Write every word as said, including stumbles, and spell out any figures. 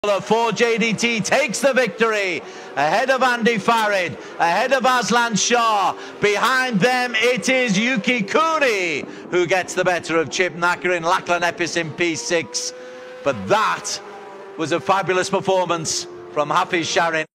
For J D T takes the victory ahead of Andy Farid, ahead of Aslan Shah. Behind them it is Yuki Kuri who gets the better of Chip Nakarin, Lachlan Epis in P six. But that was a fabulous performance from Hafizh Syahrin.